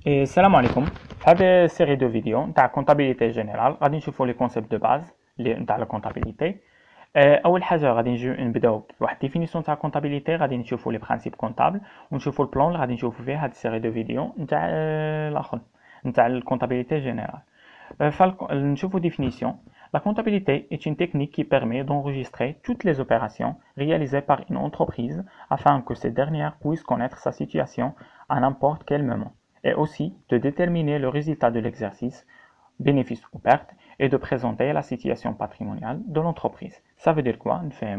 السلام عليكم. في هذه السيري دو فيديو نتاع كونتابيليتي جينيرال غادي نشوفوا لي كونسيبت دو باز اللي نتاع لا كونتابيليتي. اول حاجه غادي نبداو بواحد ديفينيسيون تاع كونتابيليتي، غادي نشوفوا لي برينسيپ كونطابل ونشوفوا البلان اللي غادي نشوفوا فيه هذه السيري دو فيديو نتاع الاخر نتاع الكونتابيليتي جينيرال. نشوفوا définition. La comptabilité est une technique qui permet d'enregistrer toutes les opérations réalisées par une entreprise afin que ces dernières puissent connaître sa situation à n'importe quel moment, et aussi de déterminer le résultat de l'exercice, bénéfice ou perte, et de présenter la situation patrimoniale de l'entreprise. Ça veut dire quoi?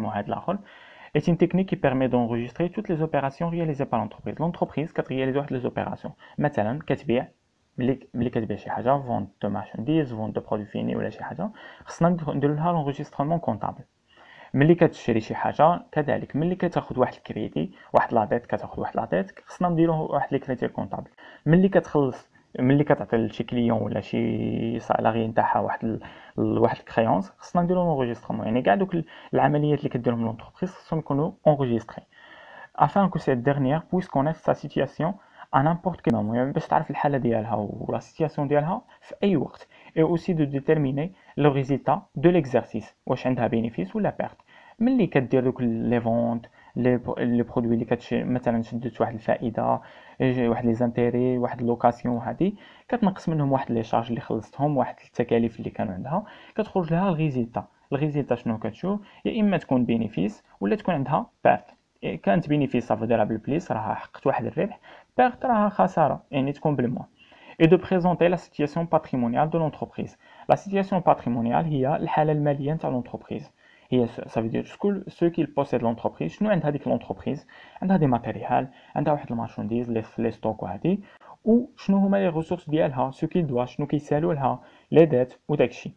Est une technique qui permet d'enregistrer toutes les opérations réalisées par l'entreprise. L'entreprise réalise les opérations. مثلا كتبيع ملي كتبيع شي حاجه فونت دو مارشانديز فونت دو برودوي فيني ولا شي حاجه، خصنا نديرو لها لونجسترمون كونطابل. ملي كتشري شي حاجه كذلك، ملي كتاخذ واحد الكريدي واحد لا ديت كتاخذ واحد لا ديت، خصنا نديرو واحد لي كريدي كونطابل. ملي كتخلص، ملي كتعطي لشي كليون ولا شي سالاري نتاعها واحد الكريونس، خصنا نديرو لونجسترمون. يعني كاع دوك العمليات اللي كديرهم لونتربريز خصهم يكونوا اونجستري afin que cette dernière puisse connaître sa situation à n'importe quel moment، يعني باش تعرف الحاله ديالها ولا سيتياسيون ديالها في اي وقت، et aussi de déterminer le résultat de l'exercice واش عندها بينيفيس ولا بيرت. ملي كدير دوك لي فونت لي برودوي اللي كتشري، مثلا شدت واحد الفائده، واحد لي زانتيري، واحد لوكاسيون، هادي كتنقص منهم واحد لي شارج اللي خلصتهم، واحد التكاليف اللي كانوا عندها، كتخرج لها الريزلتا شنو كتشوف؟ يا اما تكون بينيفيس ولا تكون عندها بيرت. كانت بينيفيس صافي ديرها بالبليس، راها حققت واحد الربح. بيرت راها خساره، يعني تكون بالموان. et de présenter la situation patrimoniale de l'entreprise. La situation patrimoniale هي الحالة المالية نتاع l'entreprise. هي ça veut dire ce qu'il possède l'entreprise. شنو عندها ديك l'entreprise؟ عندها دي ماتيريال، عندها واحد المارشانديز لي ستوك وهادي، وشنو هما لي ريسورس ديالها، ce qu'il doit، شنو كيسالو لها، لي ديت وداكشي.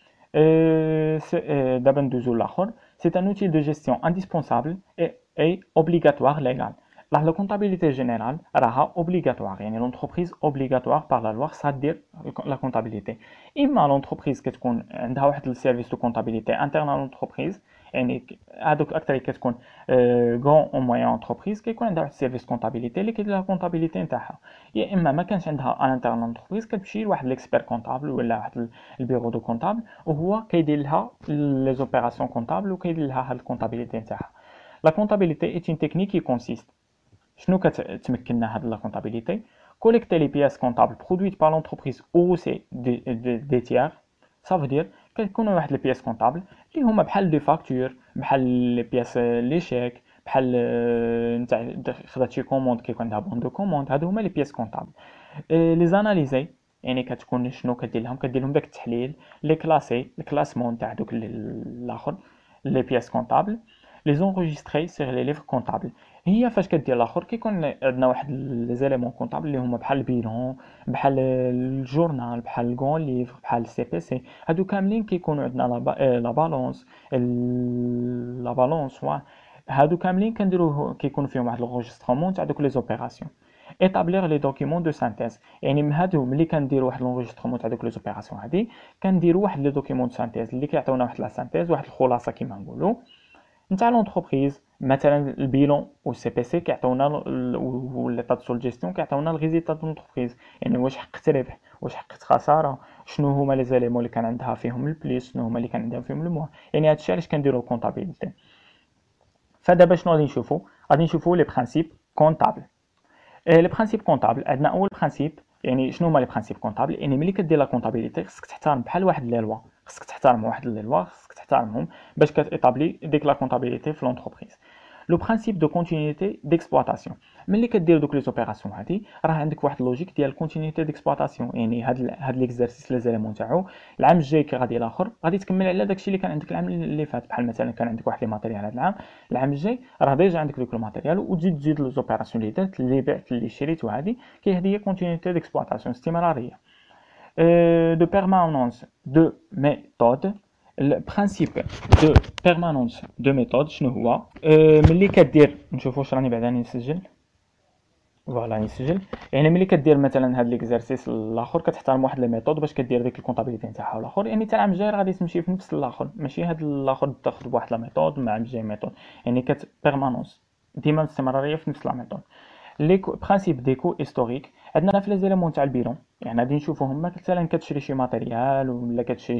دابا ندوزو لاخر. C'est un outil de gestion indispensable et obligatoire légal. La comptabilité générale راها obligatoire، يعني l'entreprise obligatoire par la loi خصها دير la comptabilité. اما l'entreprise كتكون عندها واحد السيرفيس دو comptabilité interne à l'entreprise، يعني هادوك اكثر كتكون غون او موين انتربريز كيكون عندها واحد السيرفيس كونتابيليتي اللي كيدير لها كونتابيليتي نتاعها. يا اما ما كانش عندها ان انترن انتربريز كتمشي لواحد ليكسبير كونطابل ولا واحد البيرو دو كونطابل، وهو كيدير لها لي زوبيراسيون كونطابل وكيدير لها هاد الكونتابيليتي نتاعها. لا كونتابيليتي اي اون تكنيك كي كونسيست، شنو كتمكننا هاد لا كونتابيليتي؟ collecter les pièces comptables produites par l'entreprise ou c'est des tiers. Ça veut dire كيكونوا واحد لي بياس كونطابل اللي هما بحال دي فاكتور، بحال لي بياس لي شيك، بحال نتاع خدات شي كوموند كيكون عندها بون دو كوموند، هادو هما لي بياس كونطابل. لي زاناليزي، يعني كتكون شنو كدير لهم داك التحليل، لي كلاسي الكلاسمون تاع دوك الاخر لي بياس كونطابل، لي زونجستري سيغ لي ليفر كونطابل. هي فاش كدير الاخر كيكون عندنا واحد لي زيليمون كونطابل اللي هما بحال البيلون، بحال الجورنال، بحال الكون ليفر، بحال السي بي سي. هادو كاملين كيكونوا عندنا لا بالونس، لا بالونس هادو كاملين كنديروا كيكونوا فيهم واحد لونجسترومون تاع دوك لي زوبيراسيون. établir les documents de synthèse، يعني من هادو ملي كنديروا واحد لونجسترومون تاع دوك لي زوبيراسيون هادي كنديروا واحد لي دوكيمون دو سانتيز اللي كيعطيونا واحد لا سانتيز، واحد الخلاصه كيما نقولوا نتاع لونتربريز. مثلا البيلون والسي بي سي كيعطيونا، ولا طاد سول جيستيون كيعطيونا الريزيلتا دو لونتربريز، يعني واش حققت ربح، واش حققت خساره، شنو هما لي زاليمون اللي كان عندها فيهم البليس، شنو هما اللي كان عندها فيهم الموان. يعني هادشي علاش كنديروا الكونطابيليتي. فدابا شنو غادي نشوفوا؟ غادي نشوفوا لي برينسيپ كونطابل. لي برينسيپ كونطابل عندنا اول برينسيپ، يعني شنو هما لي برينسيپ كونطابل؟ يعني ملي كدير لا كونطابيليتي خصك تحترم بحال واحد لي لوا، خصك تحترم واحد لي لوا، خصك تحترمهم باش كتيطابلي ديك لا كونطابيليتي في لونتربريز. لو برينسيپ دو كونتينيتي ديكسبلوطاسيون، ملي كدير دوك لي زوبيراسيون هادي راه عندك واحد لوجيك ديال كونتينيتي ديكسبلوطاسيون، يعني هاد ليكزارسيس لي زيليمون تاعو العام الجاي كي غادي الاخر غادي تكمل على داكشي اللي كان عندك العام اللي فات. بحال مثلا كان عندك واحد لي ماتيريال هاد العام الجاي راه ديجا عندك دوك الماتيريال، وتزيد لي زوبيراسيون اللي درت، اللي بعت، اللي شريت، وهادي هذه هي كونتينيتي ديكسبلوطاسيون، استمراريه. دو بيرمانونس دو ميثود، البرانسيب دو بيرمانونس دو ميثود شنو هو؟ ملي كدير، نشوفوا واش راني بعدا نسجل، فوالا نسجل. يعني ملي كدير مثلا هاد ليكزارسيس الاخر كتحترم واحد لي ميثود باش كدير ديك الكونطابيليتي نتاعها الاخر، يعني حتى العام الجاي غادي تمشي في نفس الاخر، ماشي هاد الاخر تاخذ بواحد لا ميثود مع العام الجاي ميثود، يعني كت بيرمانونس ديما استمراريه في نفس لا ميثود. لي برانسيپ ديكو هيستوريك عندنا في لي زيليمون تاع البيلون، يعني غادي نشوفوهم مثلا كتشري شي ماتيريال ولا كتشري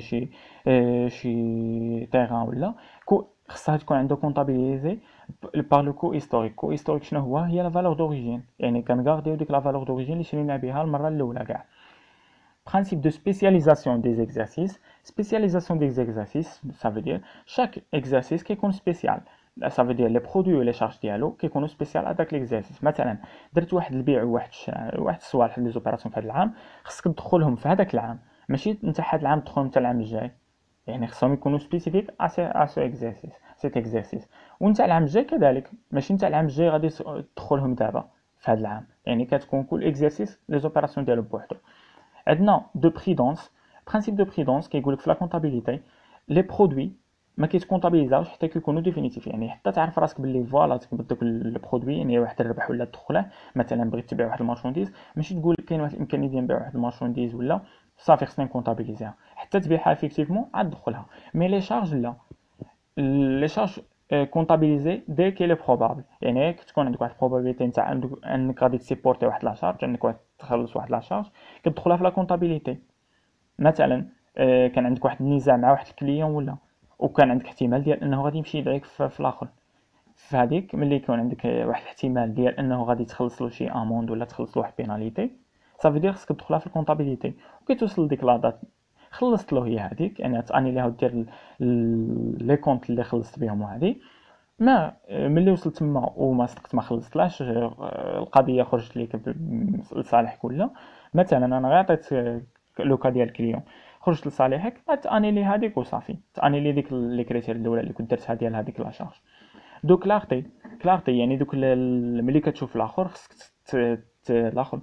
شي تيغان ولا كو، خصها تكون عنده كونطابيليزي بار لو كو هيستوريك. كو هيستوريك شنو هو؟ هي لا فالور دوريجين، يعني كنغارديو ديك لا فالور دوريجين اللي شرينا بها المره الاولى كاع. Principe de spécialisation des exercices. Spécialisation des exercices, ça veut dire chaque exercice qui est spécial. Ça veut dire les produits et les charges ديالو كيكونوا سبيسيال هذاك ليكزارسيس. مثلا درت واحد البيع وواحد الشراء واحد الصوالح لي زوبيراسيون في هذا العام، خصك تدخلهم في هذاك العام، ماشي انت هذا العام تدخلهم حتى العام الجاي، يعني خصهم يكونوا سبيسيفيك سو اكزارسيس سيت اكزارسيس. وانت العام الجاي كذلك، ماشي انت العام الجاي غادي تدخلهم دابا في هذا العام، يعني كتكون كل اكزارسيس لي زوبيراسيون ديالو بوحدو. عندنا دو بريدونس. برانسيپ دو بريدونس كيقول لك في لا كونطابيليتي لي برودوي ما كيتكونطابيليزاوش حتى كيكونوا ديفينيتيف، يعني حتى تعرف راسك باللي فوالا تكبر البرودوي، يعني واحد الربح ولا تدخله. مثلا بغيت تبيع واحد المارشونديز، ماشي تقول كاين واحد الامكانيه ديال نبيع واحد المارشونديز ولا صافي خصني نكونطابيليزيها حتى تبيعها افيكتيفمون عاد تدخلها. مي لي شارج لا، لي شارج كونطابيليزي دي كي لي بروبابل، يعني تكون عندك واحد البروبابيليتي نتاع انك غادي تسيبورتي واحد لا شارج، انك غادي تخلص واحد لا شارج، كتدخلها في لا كونطابيليتي. مثلا كان عندك واحد النزاع مع واحد الكليون ولا، وكان عندك احتمال ديال انه غادي يمشي يدعيك في الاخر، فهاديك ملي يكون عندك واحد الاحتمال ديال انه غادي تخلص له شي اموند ولا تخلص له واحد بيناليتي، صافي دير خصك تدخلها في الكونطابيليتي. وكتوصل ديك لا دات خلصت له هي هذيك، يعني تاني ليها ودير لي كونط اللي خلصت بهم وهذه. ما ملي وصلت تما وما صدقت ما خلصتلاش، القضيه خرجت ليك لصالحك ولا. مثلا انا غير عطيت لوكا ديال الكليون، خرجت لصالحك، غتانيلي هذيك وصافي، تانيلي ديك لي كريتير الاولى اللي كنت درتها ديال هذيك لا شارج. دو كلارتي. كلارتي يعني دوك ملي كتشوف الاخر خصك الاخر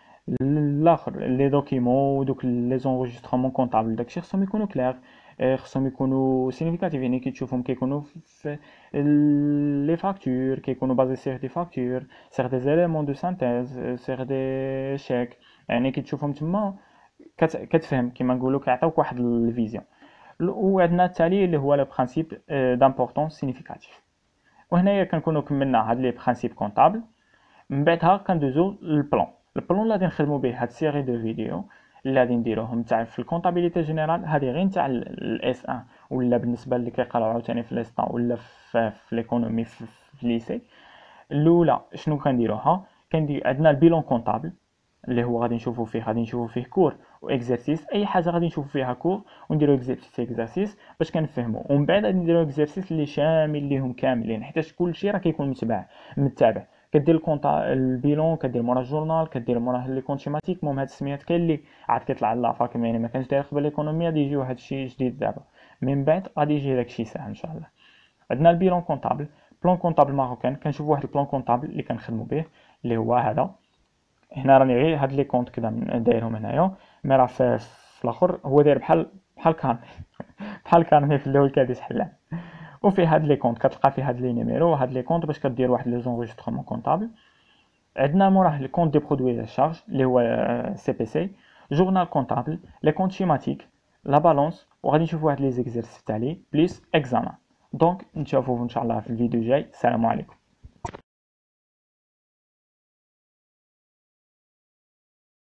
لي دوكيمون ودوك لي زونجسترومون كونطابل داكشي خصهم يكونوا كلير، خصهم يكونوا سينيفيكاتيف، يعني كتشوفهم كيكونوا في لي فاكتور، كيكونوا بازي سيغ دي فاكتور، سيغ دي زيليمون دو سانتيز، سيغ دي شيك، يعني كتشوفهم تما كتفهم كيما نقولوا كيعطيوك واحد الفيزيون. وعندنا التالي اللي هو لو برينسيپ دامبورطونس سينيفيكاتيف. وهنايا كنكونوا كملنا هاد لي برينسيپ كونطابل. من بعدها كندوزو للبلان. البلان اللي غادي نخدمو به هاد سيري دو فيديو اللي غادي نديروهم تاع في الكونطابيليتي جينيرال، هادي غير تاع الاس 1 ولا بالنسبه اللي كيقراو عاوتاني في ليسطا ولا في ليكونومي في الليسي. الاولى شنو كنديروها؟ كندير عندنا البيلون كونطابل اللي هو غادي نشوفو فيه كور واكزرسيس، اي حاجه غادي نشوفو فيها كور ونديرو اكزرسيس باش كنفهمو، ومن بعد غادي نديرو اكزرسيس اللي شامل ليهم كاملين، حيت كلشي راه كيكون متابع. كدير الكونطا البيلون، كدير مورا الجورنال، كدير موراه لي كونت شيماتيك. المهم هاد السميات كاين اللي عاد كيطلع لافاك، يعني ما كانش داير قبل ليكونومي، غادي يجيو هاد الشيء جديد دابا، من بعد غادي يجي داكشي ساهل ان شاء الله. عندنا البيلون كونطابل، بلان كونطابل ماروكان. كنشوف واحد البلان كونطابل اللي كنخدمو به اللي هو هذا. هنا راني غير هاد لي كونط كذا دايرهم هنايا، مي راه في الاخر هو داير بحال كارني بحال كارني في الاول كاديس حلان. وفيه هاد لي كونط كتلقى فيه هاد لي نيميرو هاد لي كونط باش كدير واحد لي زونجسترومون كونطابل. عندنا موراه لي كونط دي برودوي ديال الشارج اللي هو سي بي سي، جورنال كونطابل، لي كونط شيماتيك، لا بالونس. وغادي نشوفوا واحد لي زيكزيرسيس تالي بليس اكزامان. دونك نشوفوكم ان شاء الله في الفيديو الجاي. السلام عليكم.